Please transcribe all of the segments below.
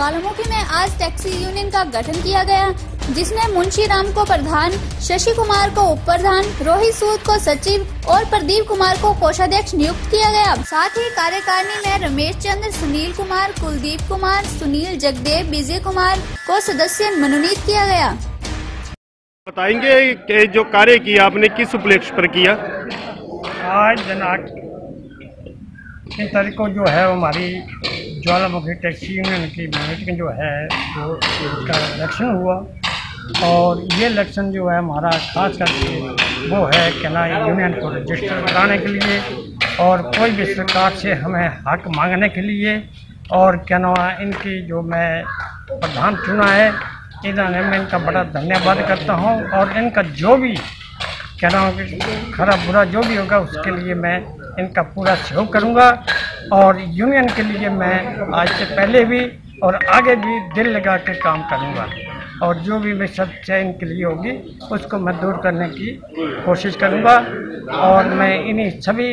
ज्वालामुखी में आज taxi union का गठन किया गया, जिसमें मुंशी राम को प्रधान, शशि कुमार को उप प्रधान, रोहित सूद को सचिव और प्रदीप कुमार को कोषाध्यक्ष नियुक्त किया गया। साथ ही कार्यकारिणी में रमेश चंद्र, सुनील कुमार, कुलदीप कुमार, सुनील जगदेव, विजय कुमार को सदस्य मनोनीत किया गया। बताएंगे कि जो कार्य किया आपने किस उपलक्ष्य पर किया? आज दिनांक 3 तारीख को जो है हमारी ज्वालामुखी टैक्सी यूनियन की मीटिंग जो है वो इसका इलेक्शन हुआ, और ये इलेक्शन जो है हमारा खास करके वो है कि ना यूनियन को रजिस्टर कराने के लिए और कोई भी सरकार से हमें हक मांगने के लिए, और क्या ना इनकी जो मैं प्रधान चुना है इन्होंने मैं इनका बड़ा धन्यवाद करता हूँ, और इनका जो भी क्या नाम खराब बुरा जो भी होगा उसके लिए मैं इनका पूरा सहयोग करूँगा, और यूनियन के लिए मैं आज से पहले भी और आगे भी दिल लगा के काम करूँगा, और जो भी मैं समस्या इनके लिए होगी उसको मैं दूर करने की कोशिश करूँगा। और मैं इन्हीं सभी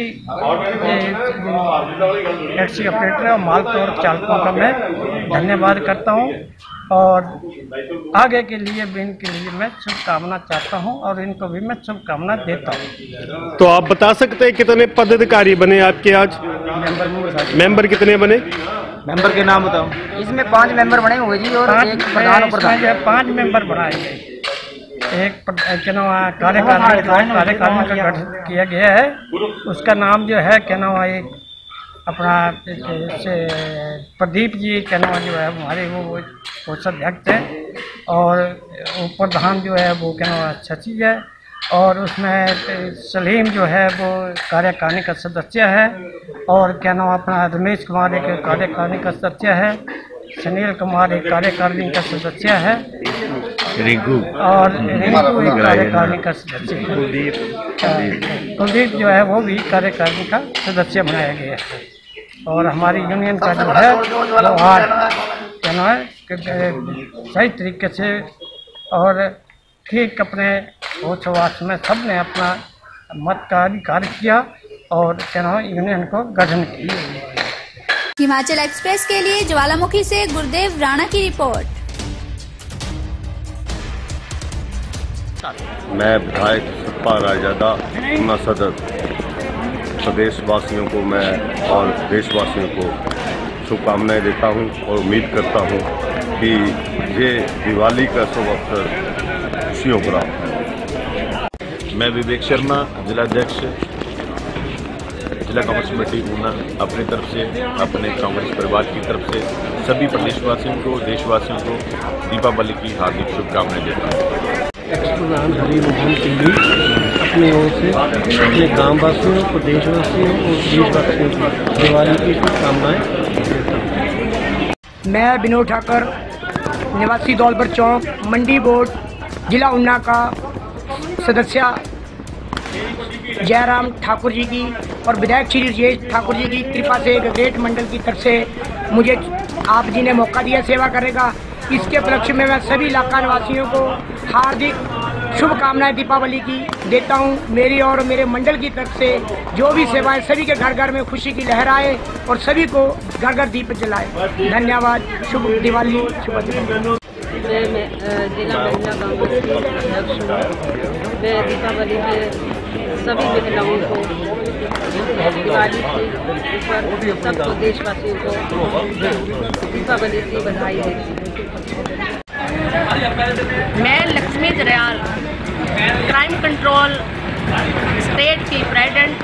टैक्सी ऑपरेटर और मालतोड़ चालकों का मैं धन्यवाद करता हूँ, और आगे के लिए भी इनके लिए मैं शुभकामना चाहता हूं, और इनको भी मैं शुभकामना देता हूं। तो आप बता सकते हैं कितने पदाधिकारी बने आपके आज? मेंबर कितने बने? मेंबर के नाम बताओ। इसमें 5 मेंबर बने हुए जी, और एक प्रधान और प्रधान 5 मेंबर बनाए गए। एक कार्यकारिणी का गठन किया गया है, उसका नाम जो है क्या नाम है अपना से प्रदीप जी क्या नाम जो है हमारे वो कोषाध्यक्ष हैं, और प्रधान जो है वो क्या नाम सचिव है, और उसमें सलीम जो है वो कार्यकारिणी का सदस्य है, और क्या नाम अपना रमेश कुमार एक कार्यकारिणी का सदस्य है, सुनील कुमार एक कार्यकारिणी का सदस्य है, रिंकू एक कार्यकारिणी का सदस्य है, कुलदीप जो है वो भी कार्यकारिणी का सदस्य बनाया गया है। और हमारी यूनियन का जो है वो आज क्या नाम है सही तरीके से और ठीक अपने होशवास में सब ने अपना मत का अधिकार किया, और क्या नाम यूनियन को गठन किया। हिमाचल एक्सप्रेस के लिए ज्वालामुखी से गुरुदेव राणा की रिपोर्ट। मैं विधायक सतपाल रायजादा ऊना सदर प्रदेशवासियों को मैं और देशवासियों को शुभकामनाएं देता हूं, और उम्मीद करता हूं कि ये दिवाली का शुभ अवसर खुशियों भरा। मैं विवेक शर्मा, जिलाध्यक्ष जिला कांग्रेस कमेटी ऊना, अपनी तरफ से अपने कांग्रेस परिवार की तरफ से सभी प्रदेशवासियों को, देशवासियों को दीपावली की हार्दिक शुभकामनाएं देता हूँ। प्रधान हरि मोहन सिंह अपनी ओर से अपने गाँव वासियों, प्रदेशवासियों और देशवासियों को दिवाली की शुभकामनाएं देता हूँ। मैं विनोद ठाकर, निवासी दौलपुर चौक, मंडी बोर्ड, जिला ऊना का सदस्य जयराम ठाकुर जी की और विधायक श्री राजेश ठाकुर जी की कृपा से ग्रेट मंडल की तरफ से मुझे आप जी ने मौका दिया सेवा करेगा। इसके उपलक्ष्य में मैं सभी इलाका निवासियों को हार्दिक शुभकामनाएं दीपावली की देता हूं। मेरी और मेरे मंडल की तरफ से जो भी सेवाएं सभी के घर घर में खुशी की लहर आए और सभी को घर घर दीप जलाए। धन्यवाद। शुभ दिवाली। शुभ दिवाली। मैं जिला महिला कांग्रेस की अध्यक्ष हूँ। मैं दीपावली के सभी महिलाओं को दिवाली के ऊपर सब देशवासियों को दीपावली की बधाई देती हूँ। मैं Lakshmi Jaryal, crime control state की प्रेसिडेंट।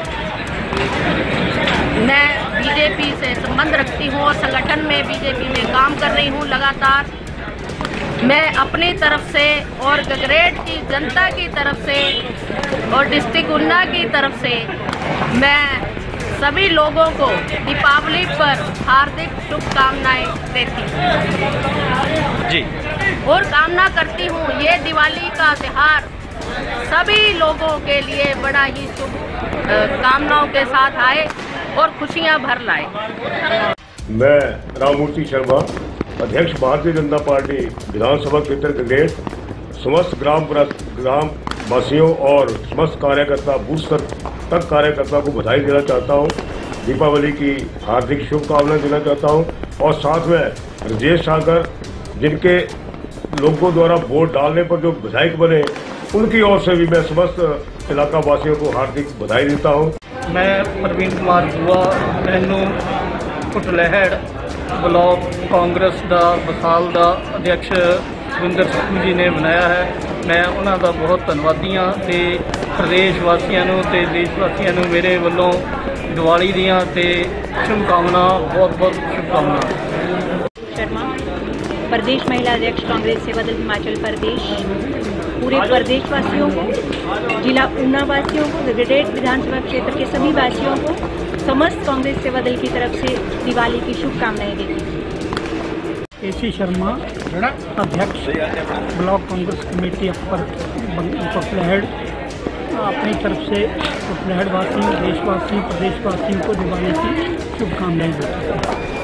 मैं बीजेपी से संबंध रखती हूँ और संगठन में बीजेपी में काम कर रही हूँ लगातार। मैं अपनी तरफ से और गगरेट की जनता की तरफ से और डिस्ट्रिक्ट ऊना की तरफ से मैं सभी लोगों को दीपावली पर हार्दिक शुभकामनाएं देती हूँ जी, और कामना करती हूँ ये दिवाली का त्योहार सभी लोगों के लिए बड़ा ही शुभ कामनाओं के साथ आए और खुशियाँ भर लाए। मैं राममूर्ति शर्मा, अध्यक्ष भारतीय जनता पार्टी विधानसभा क्षेत्र गगरेट, समस्त ग्राम वासियों और समस्त कार्यकर्ता बूथ स्तर तक कार्यकर्ता को बधाई देना चाहता हूं, दीपावली की हार्दिक शुभकामनाएं देना चाहता हूं, और साथ में राजेश सागर, जिनके लोगों द्वारा वोट डालने पर जो विधायक बने, उनकी ओर से भी मैं समस्त इलाका वासियों को हार्दिक बधाई देता हूँ। मैं प्रवीण कुमार बुआ, मैनू कुटलैहड़ ब्लॉक कांग्रेस का विशाल का अध्यक्ष सुविंदर सिद्धू जी ने बनाया है। मैं उन्हों का बहुत धन्यवादी हाँ ते प्रदेश वासियों ते देश वासियों मेरे वालों दिवाली दियां ते शुभकामना, बहुत बहुत शुभकामना। शर्मा, प्रदेश महिला अध्यक्ष कांग्रेस सेवा दल हिमाचल प्रदेश। पूरे प्रदेश वासियों को, जिला ऊना वासियों को, गगरेट विधानसभा क्षेत्र के सभी वासियों को समस्त कांग्रेस सेवा दल की तरफ से दिवाली की शुभकामनाएं देती हूँ। AC शर्मा, अध्यक्ष block Congress committee Upper Kutlehar, अपनी तरफ से कुटलैहड़ वासियों, देशवासियों, प्रदेशवासियों को दिवाली की शुभकामनाएं देती हूँ।